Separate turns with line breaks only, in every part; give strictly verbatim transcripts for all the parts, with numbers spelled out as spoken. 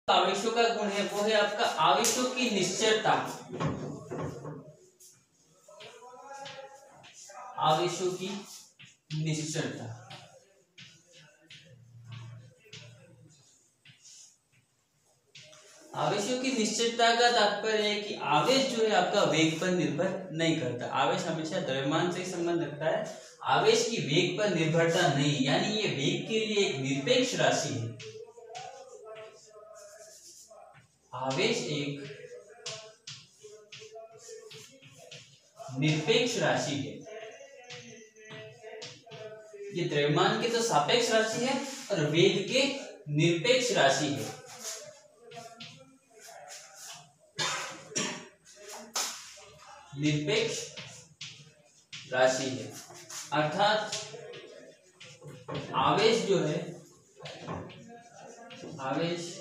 आवेशों का गुण है वो है आपका आवेशों की निश्चलता। आवेशों की निश्चलता, आवेशों की निश्चलता का तात्पर्य है कि आवेश जो है आपका वेग पर निर्भर नहीं करता। आवेश हमेशा द्रव्यमान से संबंध रखता है, आवेश की वेग पर निर्भरता नहीं, यानी ये वेग के लिए एक निरपेक्ष राशि है। आवेश एक निरपेक्ष राशि है। ये द्रव्यमान के तो सापेक्ष राशि है और वेग के निरपेक्ष राशि है। निरपेक्ष राशि है अर्थात आवेश जो है, आवेश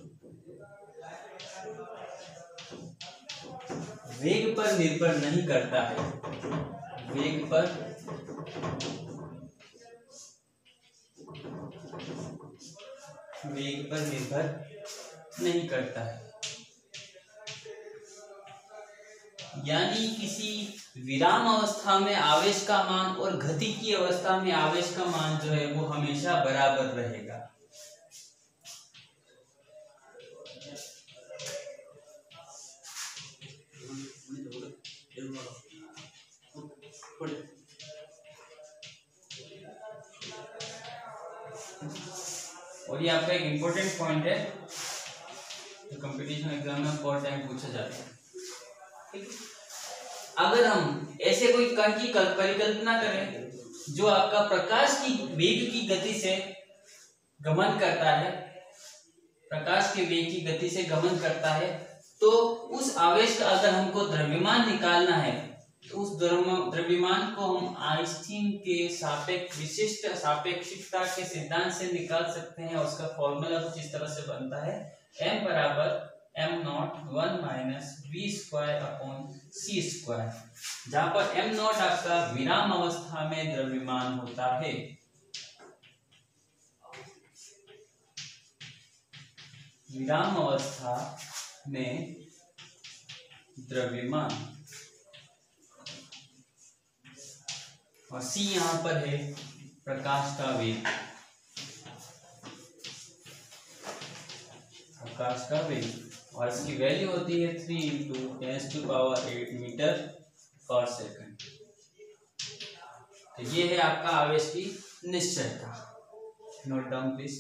वेग पर निर्भर नहीं करता है, वेग पर वेग पर निर्भर नहीं करता है, यानी किसी विराम अवस्था में आवेश का मान और गति की अवस्था में आवेश का मान जो है वो हमेशा बराबर रहेगा। और ये आपका एक इम्पोर्टेंट पॉइंट है जो कंपटीशन एग्जाम में बहुत टाइम पूछा जाता है। अगर हम ऐसे कोई कण की परिकल्पना करें जो आपका प्रकाश की वेग की गति से गमन करता है, प्रकाश के वेग की गति से गमन करता है, तो उस आवेश का अगर हमको द्रव्यमान निकालना है तो उस द्रव्यमान को हम आइंस्टीन के सापेक्ष विशिष्ट सापेक्षिकता के सिद्धांत से निकाल सकते हैं। उसका फॉर्मूला कुछ इस तरह से बनता है, m बराबर m naught one minus v square upon c square, जहां पर m नॉट आपका विराम अवस्था में द्रव्यमान होता है। विराम अवस्था में द्रव्यमान और c यहां पर है प्रकाश का वेग, प्रकाश का वेग, और इसकी वैल्यू होती है three into ten to power eight metre पर सेकंड। तो ये है आपका आवेश की निश्चलता। Note down please.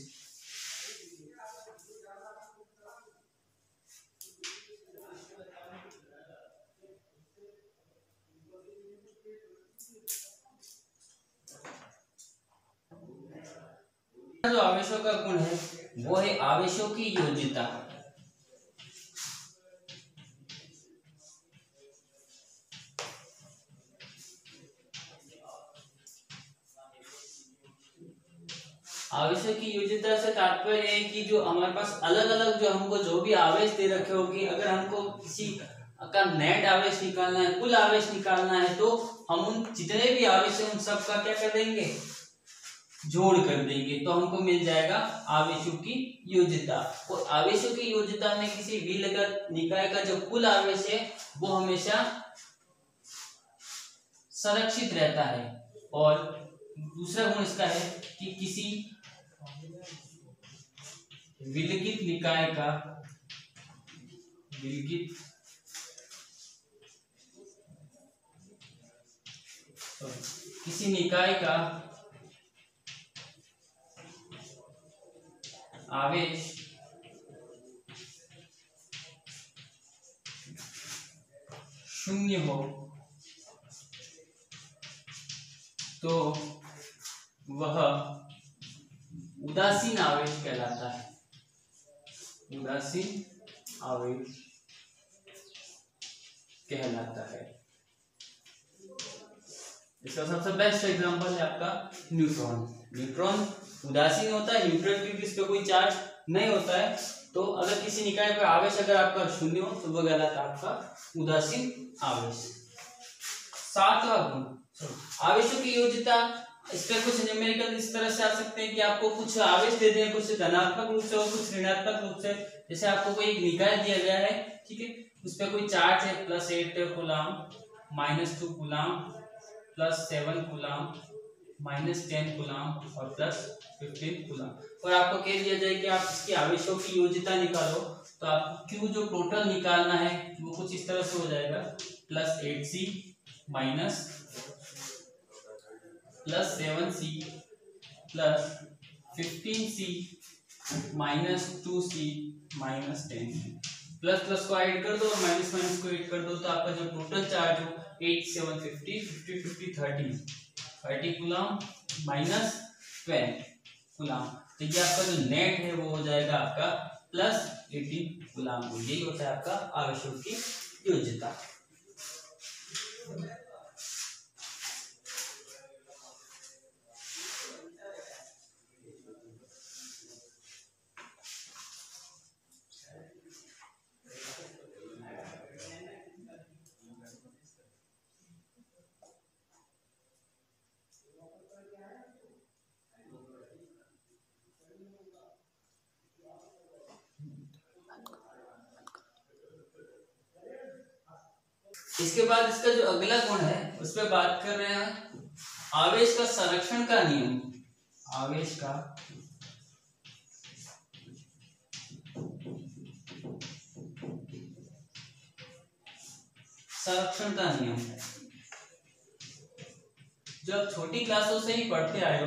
जो आवेशों का गुण है वो है आवेशों की योज्यता। आवेशों की योज्यता से तात्पर्य है कि जो हमारे पास अलग अलग जो हमको जो भी आवेश दे रखे होंगे, अगर हमको किसी का नेट आवेश निकालना है, कुल आवेश निकालना है, तो हम उन जितने भी आवेश हैं उन सब का क्या कर देंगे, जोड़ कर देंगे, तो हमको मिल जाएगा आवेशों की योज्यता। और आवेशों की योज्यता में किसी विलगत निकाय का जो कुल आवेश है वो हमेशा संरक्षित रहता है। और दूसरा गुण इसका है कि किसी विलगित निकाय का विलगित किसी निकाय का आवेश शून्य हो तो वह उदासीन आवेश कहलाता है। उदासीन आवेश कहलाता है। इसका सबसे बेस्ट एग्जांपल है आपका न्यूट्रॉन। न्यूट्रॉन उदासीन होता है, न्यूट्रल क्योंकि इस पे कोई चार्ज नहीं होता है, तो अगर किसी निकाय पर आवेश अगर आपका शून्य हो तो वह कहलाता है आपका उदासीन आवेश। सातवां गुण आवेशों की योज्यता इस पे कुछ न्यूमेरिकल इस तरह से आ सकते हैं कि आपको कुछ आवेश दे दें, कुछ धनात्मक रूप से और कुछ ऋणात्मक रूप से। जैसे आपको कोई निकाय दिया गया है, ठीक है, उस पे कोई चार्ज है plus eight coulomb, minus two coulomb, plus seven coulomb, minus ten coulomb और प्लस फिफ्टीन कूलाम, और आपको कह दिया जाए कि आप इसकी आवेशों की योज्यता निकालो, तो आपको क्यू जो टोटल निकालना है वो कुछ इस तरह से हो जाएगा, plus eight c minus plus seven c plus fifteen c minus two c minus ten c, plus plus को ऐड कर दो और माइनस माइनस को ऐड कर दो, तो आपका जो टोटल चार्ज हो eight seven fifty fifty fifty thirty thirty coulomb minus twelve coulomb, तो ये आपका जो नेट है वो हो जाएगा आपका प्लस एटीन कूलाम। यही होता है आपका आवेशों की योज्यता। इसके बाद इसका जो अगला गुण है उस पर बात कर रहे हैं, आवेश का संरक्षण का नियम। आवेश का संरक्षण का नियम, जो आप छोटी क्लासों से ही पढ़ते आए हो,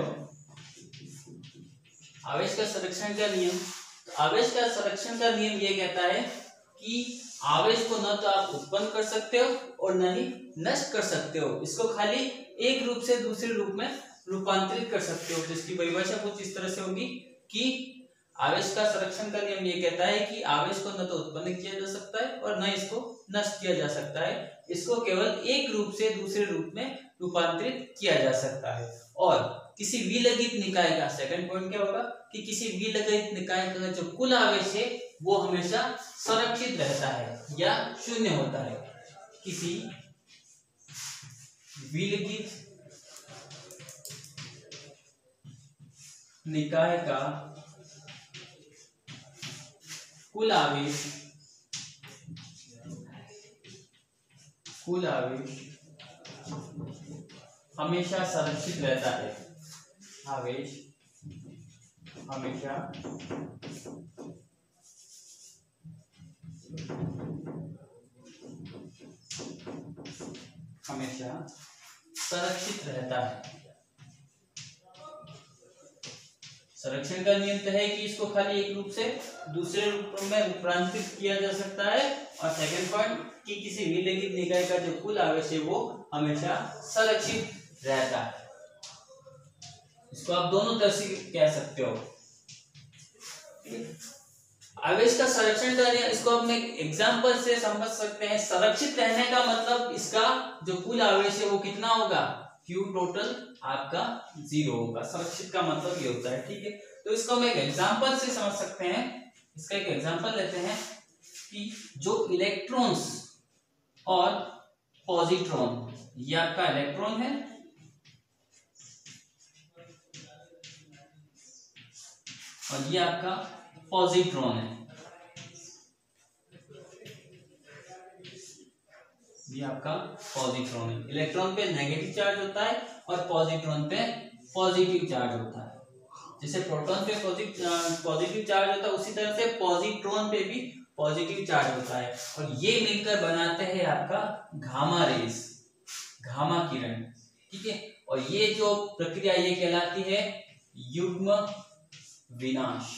आवेश का संरक्षण का नियम। तो आवेश का संरक्षण का नियम ये कहता है कि आवेश को न तो आप उत्पन्न कर सकते हो और न ही नष्ट कर सकते हो, इसको खाली एक रूप से दूसरे रूप में रूपांतरित कर सकते हो। जिसकी परिभाषा कुछ इस तरह से होगी कि आवेश का संरक्षण का नियम ये कहता है कि आवेश को न तो उत्पन्न किया जा सकता है और न इसको नष्ट किया जा सकता है, इसको केवल एक रूप से दूसरे रूप में रूपांतरित किया जा सकता है। और किसी विलगित निकाय का सेकंड पॉइंट क्या होगा कि किसी विलगित निकाय का जो कुल आवेश है वो हमेशा संरक्षित रहता है या शून्य होता है। किसी विलगित निकाय का कुल आवेश कुल आवेश हमेशा संरक्षित रहता है। आवेश हमेशा हमेशा संरक्षित रहता है। संरक्षण का नियम तो है कि इसको खाली एक रूप से दूसरे रूप में रूपांतरित किया जा सकता है, और सेकंड पॉइंट कि किसी विलगित निकाय का जो कुल आवेश है वो हमेशा संरक्षित रहता है। इसको आप दोनों तरह से कह सकते हो। आवेश का संरक्षण का नियम, इसको हम एक एग्जांपल से समझ सकते हैं। संरक्षित रहने का मतलब इसका जो कुल आवेश है वो कितना होगा, Q टोटल आपका जीरो होगा। संरक्षित का मतलब ये होता है, ठीक है। तो इसको हम एक एग्जांपल से समझ सकते हैं। इसका एक एग्जांपल लेते हैं कि जो इलेक्ट्रॉन्स और पॉजिट्रॉन, ये आपका इलेक्ट्रॉन है और ये आपका पॉजिट्रॉन है। ये आपका पॉजिट्रॉन है। इलेक्ट्रॉन पे नेगेटिव चार्ज होता है और पॉजिट्रॉन पे पॉजिटिव चार्ज होता है। जैसे प्रोटॉन पे पॉजिटिव चार्ज होता है उसी तरह से पॉजिट्रॉन पे भी पॉजिटिव चार्ज होता है, और ये मिलकर बनाते हैं आपका गामा रेस, गामा किरण, ठीक है। और ये जो प्रक्रिया ये कहलाती है युग्म विनाश।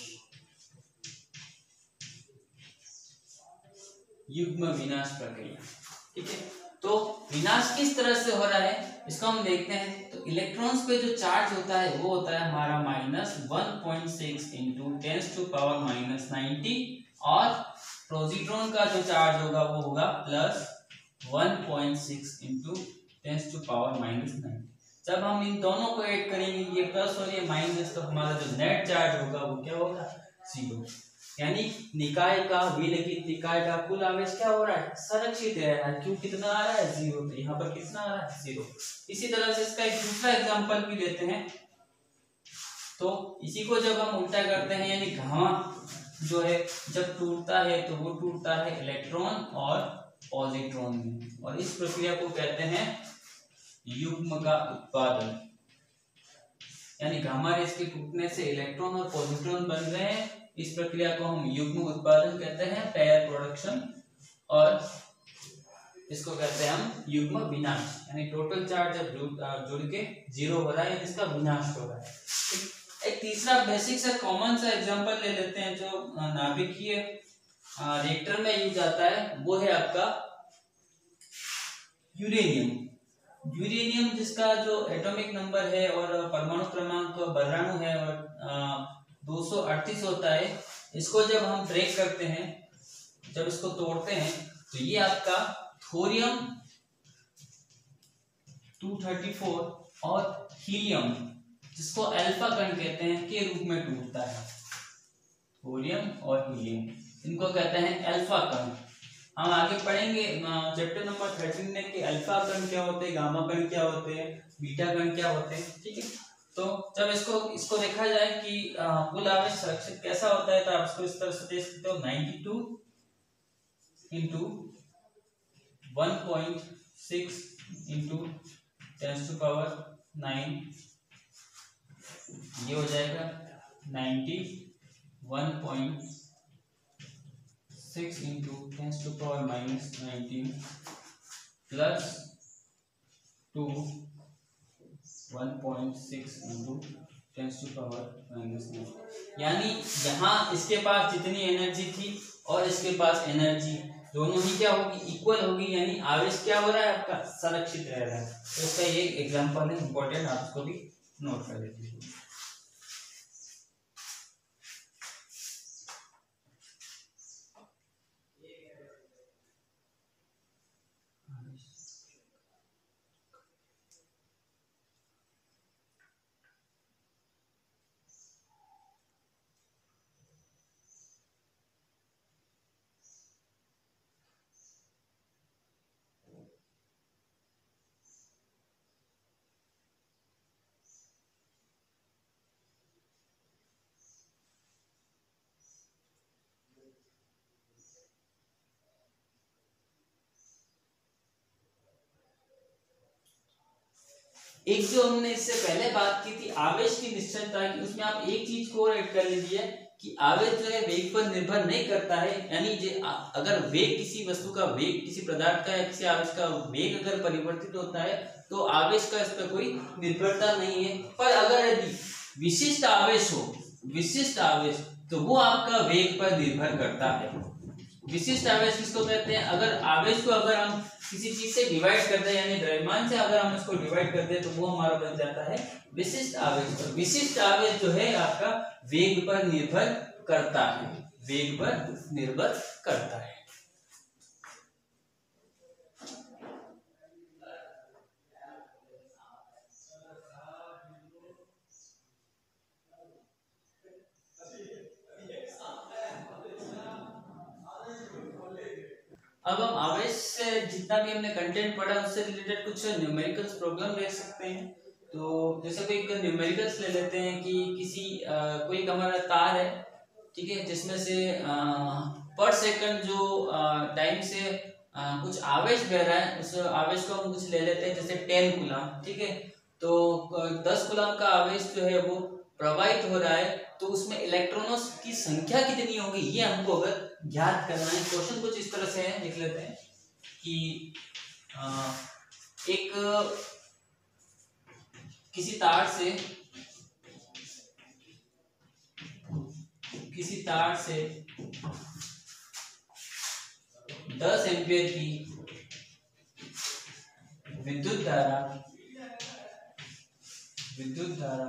युग्म विनाश प्रक्रिया, ठीक है। तो विनाश किस तरह से हो रहा है इसको हम देखते हैं। तो इलेक्ट्रॉन्स पे जो चार्ज होता है वो होता है हमारा minus one point six into ten to power minus ninety, और पॉजिट्रॉन का जो चार्ज होगा वो होगा plus one point six into ten to power minus ninety. जब हम इन दोनों को ऐड करेंगे, ये प्लस और ये माइनस, तो हमारा जो नेट चार्ज होगा वो क्या होगा, जीरो। यानी निकाय का विलगित निकाय का कुल आवेश क्या हो रहा है, संरक्षित रह रहा है। क्यों कितना आ रहा है, जीरो। तो यहाँ पर कितना आ रहा है, जीरो। इसी तरह से इसका एक दूसरा एग्जांपल भी लेते हैं। तो इसी को जब हम उल्टा करते हैं, यानी गामा जो है जब टूटता है तो वो टूटता है इलेक्ट्रॉन और पॉजिट्रॉन में, और इस प्रक्रिया को कहते हैं युग्म का उत्पादन। यानी गामा रेस के टूटने से इलेक्ट्रॉन और पॉजिट्रॉन बन रहे हैं, इस प्रक्रिया को हम युग्म उत्पादन कहते हैं, पेयर प्रोडक्शन। और इसको कहते हैं हम युग्म विनाश, यानी टोटल चार्ज जब जुड़ के जीरो हो रहा है, इसका विनाश हो रहा है। एक तीसरा बेसिक सा कॉमन सा एग्जांपल ले लेते हैं जो नाभिकीय रिएक्टर में यूज आता है, वो है आपका यूरेनियम। यूरेनियम जिसका जो एटॉमिक नंबर है और परमाणु क्रमांक बराणु है और दो सौ अड़तीस होता है, इसको जब हम ब्रेक करते हैं, जब इसको तोड़ते हैं, तो ये आपका थोरियम दो सौ चौंतीस और हीलियम जिसको अल्फा कण कहते हैं के रूप में टूटता है। थोरियम और हीलियम इनको कहते हैं अल्फा कण। हम आगे पढ़ेंगे चैप्टर नंबर थर्टीन में कि अल्फा कण क्या होते हैं, गामा कण क्या होते हैं, बीटा कण क्या होते हैं। ठीक है, तो जब इसको इसको देखा जाए कि कुल आवेश संरक्षित कैसा होता है, तो आप इसको इस तरह से देख सकते हो, बानवे into one point six into ten to power nine, ये हो जाएगा ninety one point six into ten to power minus nineteen plus two one point six into ten to power minus nine. यानी यहाँ इसके पास जितनी एनर्जी थी और इसके पास एनर्जी दोनों ही क्या होगी, इक्वल होगी, यानी आवेश क्या हो रहा है आपका, संरक्षित रह रहा है। तो इसका ये एग्जांपल है, इंपॉर्टेंट, आप इसको भी नोट कर लीजिए। एक जो हमने इससे पहले बात की थी आवेश की निश्चलता की, उसमें आप एक चीज को और ऐड कर लीजिए कि आवेश जो है वेग पर निर्भर नहीं करता है। यानी जे अगर वेग किसी वस्तु का वेग किसी पदार्थ का या किसी आवेश का वेग अगर परिवर्तित होता है तो आवेश का इस पर कोई निर्भरता नहीं है। पर अगर यदि विशिष्ट आवेश हो, विशिष्ट आवेश, तो वो आपका वेग पर निर्भर करता है। विशिष्ट आवेश किसको कहते हैं, अगर आवेश को अगर हम किसी चीज से डिवाइड करते हैं, यानी द्रव्यमान से अगर हम इसको डिवाइड करते हैं, तो वो हमारा बन जाता है विशिष्ट आवेश। और विशिष्ट आवेश जो है आपका वेग पर निर्भर करता है, वेग पर निर्भर करता है। अब हम आवेश से जितना भी हमने कंटेंट पढ़ा उससे रिलेटेड कुछ न्यूमेरिकल्स प्रॉब्लम देख सकते हैं। तो जैसे कोई न्यूमेरिकल्स ले लेते हैं कि किसी आ, कोई हमारा तार है, ठीक है, जिसमें से आ, पर सेकंड जो टाइम से आ, कुछ आवेश बह रहा है, उस आवेश को हम कुछ ले लेते हैं जैसे टेन कूलम, ठीक है। तो दस कूलम का आवेश जो है वो प्रवाहित हो रहा है, तो उसमें इलेक्ट्रॉनों की संख्या कितनी होगी ये हमको अगर ज्ञात करना है। क्वेश्चन कुछ इस तरह से है, लिख लेते हैं कि आ, एक किसी तार से किसी तार से दस एम्पियर की विद्युत धारा विद्युत धारा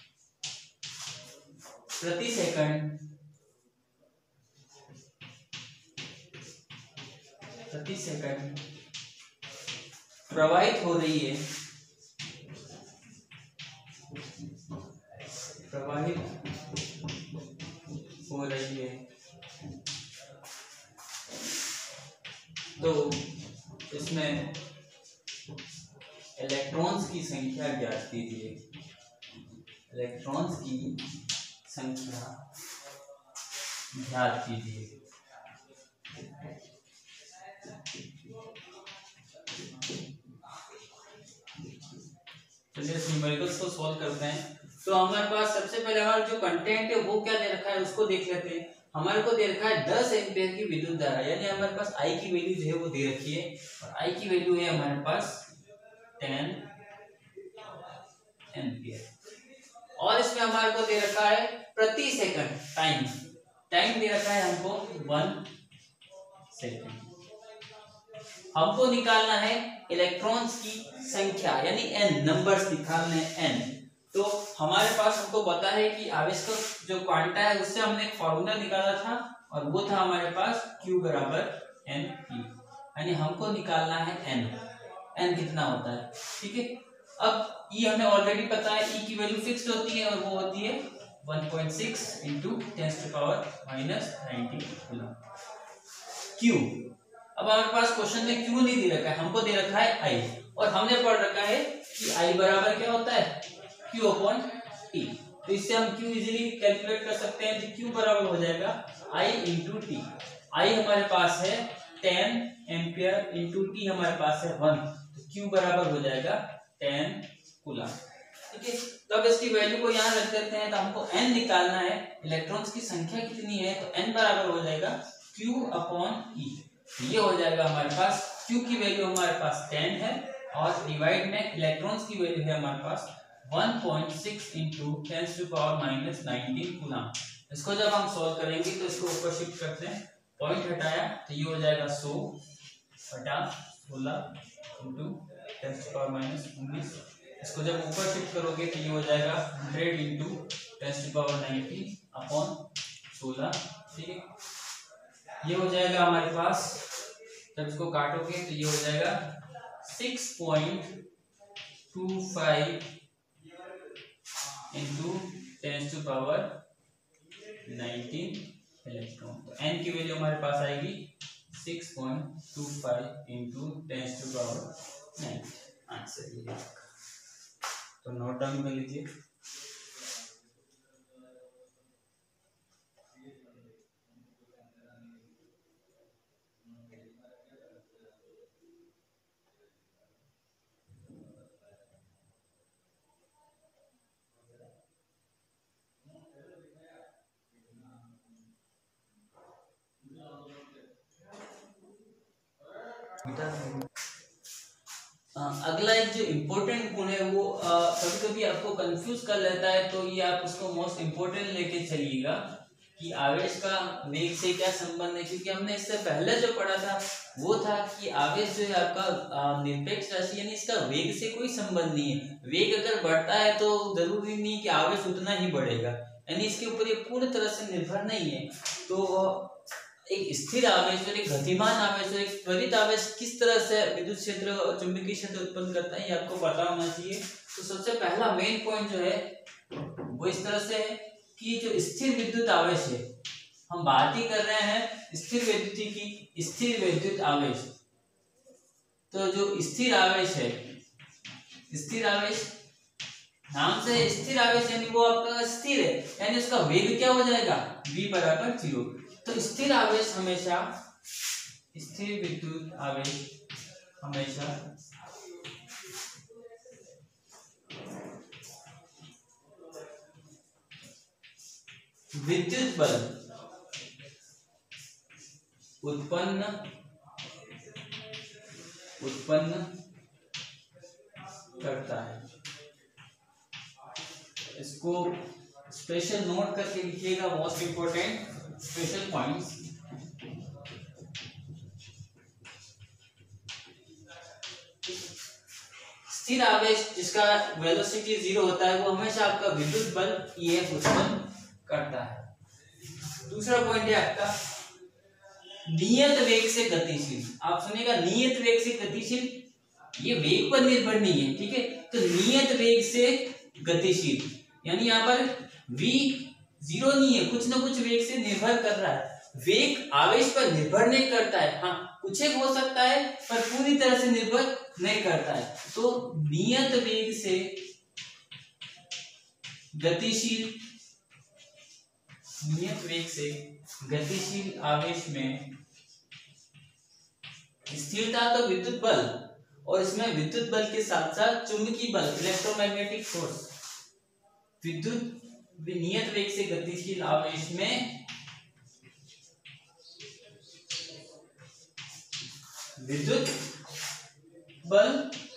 प्रति सेकंड प्रति सेकंड प्रवाहित हो रही है प्रवाहित हो रही है तो इसमें इलेक्ट्रॉन्स की संख्या ज्ञात कीजिए। इलेक्ट्रॉन्स की संख्या ज्ञात कीजिए। चलिए न्यूमेरिकल्स को सॉल्व करते हैं। तो हमारे पास सबसे पहले हमारा जो कंटेंट है वो क्या दे रखा है उसको देख लेते हैं। हमारे को दे रखा है दस एम्पियर की विद्युत धारा, यानी हमारे पास आई की वैल्यू जो है वो दे रखी है और आई की वैल्यू है हमारे पास टेन एम्पियर। और इसमें हमारे को दे रखा है प्रति सेकंड टाइम, टाइम दे रखा है हमको वन सेकंड। हमको निकालना है इलेक्ट्रॉन्स की संख्या यानी एन, नंबर्स निकालने एन। तो हमारे पास हमको पता है कि आवेश का जो क्वांटा है उससे हमने एक फॉर्मूला निकाला था और वो था हमारे पास Q बराबर एन ई, यानी हमको निकालना है एन। एन कितना होता है, ठीक है। अब ई हमें ऑलरेडी पता है, ई की वैल्यू फिक्स्ड होती है और वो होती है one point six into ten to power minus ninety coulomb. Q, अब हमारे पास क्वेश्चन में Q नहीं दे रखा है, हमको दे रखा है I और हमने पढ़ रखा है कि I बराबर क्या होता है Q अपॉन T। तो इससे हम Q इजीली कैलकुलेट कर सकते हैं। तो Q बराबर हो जाएगा I इंटू टी। I हमारे पास है टेन एम्पियर इंटू टी हमारे पास है वन, तो Q बराबर हो जाएगा टेन कूलम, ठीक है। तो अब इसकी वैल्यू को यहाँ रख देते हैं। तो हमको N निकालना है, इलेक्ट्रॉन्स की संख्या कितनी है, तो N बराबर हो जाएगा Q अपॉन E। ये हो जाएगा हमारे पास Q की वैल्यू हमारे पास टेन है और डिवाइड में इलेक्ट्रॉन्स की वैल्यू है हमारे पास one point six into ten to power minus nineteen coulomb. इसको जब हम सॉल्व करेंगे तो इसको ऊपर शिफ्ट करते हैं, पॉइंट हटाया तो ये हो जाएगा सौ बटा सोलह into ten to power minus उन्नीस। इसको जब ऊपर शिफ्ट करोगे तो ये हो जाएगा hundred into ten to power nineteen upon सोलह, ठीक है। ये हो जाएगा हमारे पास, जब इसको काटोगे तो ये हो जाएगा six point two five into ten to power nineteen electron. तो एन की वैल्यू हमारे पास आएगी six point two five into ten to power nineteen. Answer ये आपका, तो नोट डाउन कर लीजिए। अगला एक जो इम्पोर्टेंट गुण है वो कभी कभी आपको कंफ्यूज कर लेता है, तो ये आप उसको मोस्ट इम्पोर्टेंट लेके चलिएगा कि आवेश का वेग से क्या संबंध है। क्योंकि हमने इससे पहले जो पढ़ा था वो था कि आवेश जो है आपका निरपेक्ष राशि, यानी इसका वेग से कोई संबंध नहीं है। वेग अगर बढ़ता है तो जरूरी नहीं कि आवेश उतना ही बढ़ेगा, यानी इसके ऊपर ये पूर्ण तरह से निर्भर नहीं है। तो एक स्थिर आवेश और एक गतिमान आवेश और एक त्वरित आवेश किस तरह से विद्युत क्षेत्र और चुंबकीय क्षेत्र उत्पन्न करता है ये आपको पता होना चाहिए। तो सबसे पहला मेन पॉइंट जो है वो इस तरह से है कि जो स्थिर विद्युत आवेश है, हम बात ही कर रहे हैं स्थिर विद्युत की, स्थिर विद्युत आवेश। तो जो स्थिर आवेश है, स्थिर आवेश नाम से स्थिर आवेश यानी वो आपका स्थिर है, यानी उसका वेग क्या हो जाएगा v बराबर जीरो। तो स्थिर आवेश हमेशा, स्थिर विद्युत आवेश हमेशा विद्युत बल उत्पन्न उत्पन्न करता है। इसको स्पेशल नोट करके लिखिएगा, मोस्ट इंपोर्टेंट स्पेशल पॉइंट्स। स्थिर आवेश जिसका वेलोसिटी जीरो होता है वो हमेशा आपका विद्युत बल E F उत्पन्न करता है। दूसरा पॉइंट है आपका नियत वेग से गतिशील। आप सुनिएगा नियत वेग से गतिशील, ये वेग पर निर्भर नहीं है, ठीक है। तो नियत वेग से गतिशील यानी यहाँ पर v जीरो नहीं है, कुछ ना कुछ वेग से निर्भर कर रहा है। वेग आवेश पर निर्भर नहीं करता है, हाँ कुछ एक हो सकता है पर पूरी तरह से निर्भर नहीं करता है। तो नियत वेग से गतिशील नियत वेग से गतिशील आवेश में स्थिरता तो विद्युत बल और इसमें विद्युत बल के साथ साथ चुंबकीय बल इलेक्ट्रोमैग्नेटिक फोर्स। विद्युत नियत वेग से गतिशील आवेश में विद्युत बल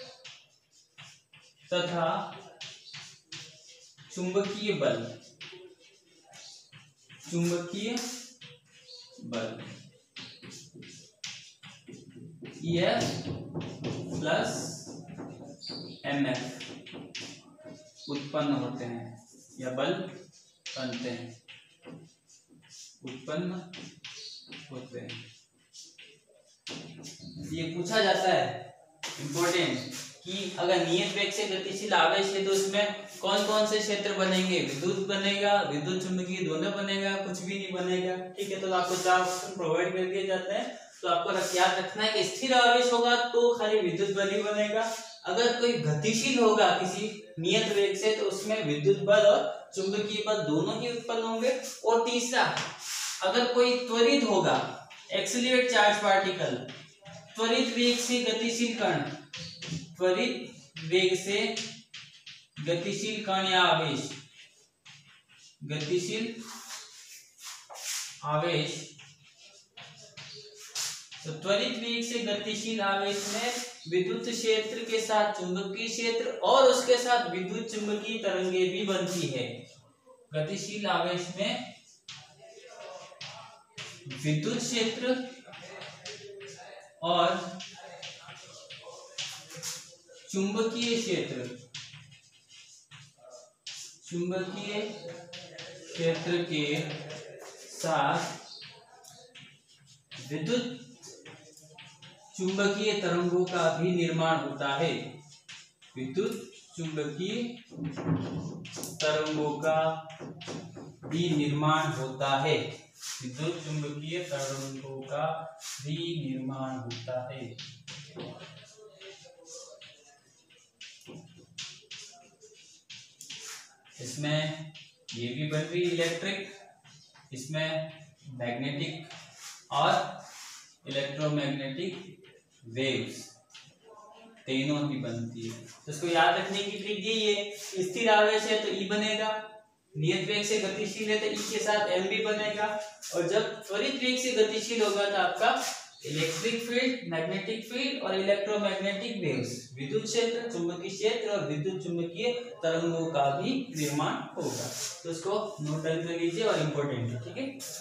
तथा चुंबकीय बल चुंबकीय बल E F plus M F उत्पन्न होते हैं या बल बनते हैं उत्पन्न होते हैं। ये पूछा जाता है इंपॉर्टेंट कि अगर नियत वेग से गतिशील आवेश है तो उसमें कौन कौन से क्षेत्र बनेंगे, विद्युत बनेगा, विद्युत चुंबकीय दोनों बनेगा, कुछ भी नहीं बनेगा। ठीक है, तो आपको चार ऑप्शन प्रोवाइड कर दिए जाते हैं। तो आपको याद रखना है कि स्थिर आवेश होगा तो खाली विद्युत बल ही बनेगा। अगर कोई गतिशील होगा किसी नियत वेग से तो उसमें विद्युत बल और चुंबकीय बल दोनों ही उत्पन्न होंगे। और तीसरा, अगर कोई त्वरित होगा एक्सीलरेट चार्ज पार्टिकल, त्वरित वेग से गतिशील कण, त्वरित वेग से गतिशील कण या आवेश, गतिशील आवेश, तो त्वरित वेग से गतिशील आवेश में विद्युत क्षेत्र के साथ चुंबकीय क्षेत्र और उसके साथ विद्युत चुंबकीय तरंगे भी बनती है। गतिशील आवेश में विद्युत क्षेत्र और चुंबकीय क्षेत्र चुंबकीय क्षेत्र के साथ विद्युत चुंबकीय तरंगों का भी निर्माण होता है। विद्युत चुंबकीय तरंगों का भी निर्माण होता है। विद्युत चुंबकीय तरंगों का भी निर्माण होता है। इसमें ये भी बन रही इलेक्ट्रिक, इसमें मैग्नेटिक और इलेक्ट्रोमैग्नेटिक वेव्स तीनों ही बनती है। तो इसको याद रखने की ट्रिक यही है, स्थिर आवेश है तो ई बनेगा, नियत वेग से गतिशील है तो ई के साथ एम भी बनेगा, और जब त्वरित वेग से गतिशील होगा तो आपका इलेक्ट्रिक फील्ड, मैग्नेटिक फील्ड और इलेक्ट्रोमैग्नेटिक वेव्स, विद्युत क्षेत्र, चुंबकीय क्षेत्र और विद्युत चुंबकीय तरंगों का भी निर्माण होगा। तो इसको नोट डाउन कर लीजिए और इम्पोर्टेंट है, ठीक है।